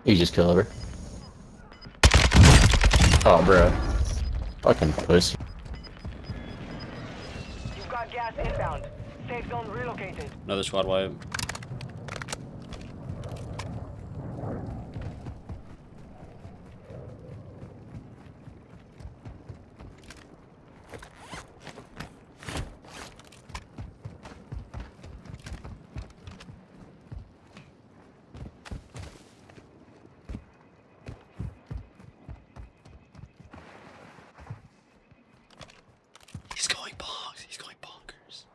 You just killed her. Oh, bro. Fucking pussy. You've got gas inbound. Safe zone relocated. Another squad wipe. He's going bonks. He's going bonkers.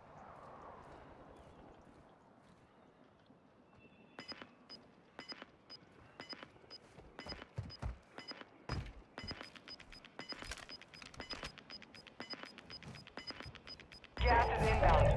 Gas is inbound.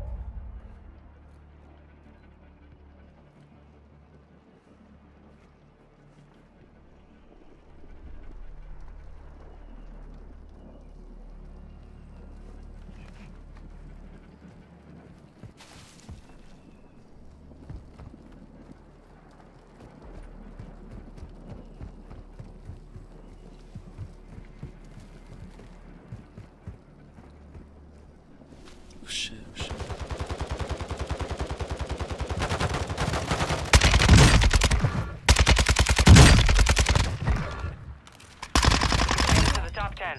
Oh shit, oh shit. Into the top 10.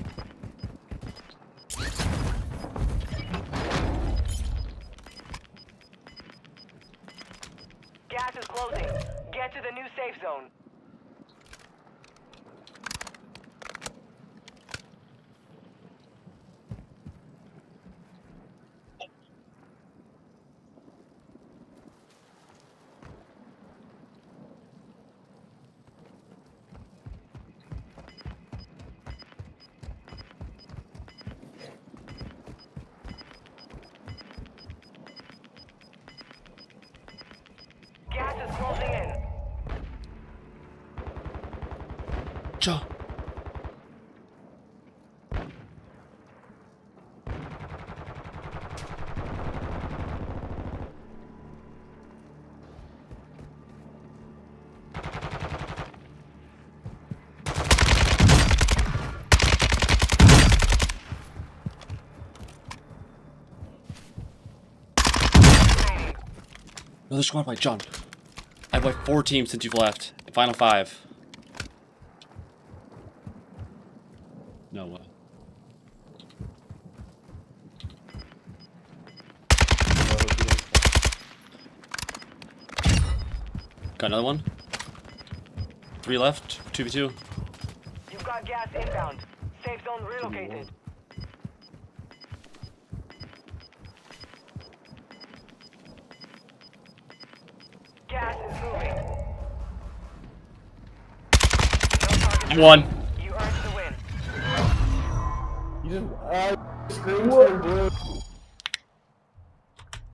Gas is closing. Get to the new safe zone. Gas is closing in. Joe. Another squad wipe, John. I've wiped 4 teams since you've left. Final 5. No way. Got another one. 3 left. 2v2. You've got gas inbound. Safe zone relocated. Gas is moving. No target. 1. You earned the win. You just screamed for blue.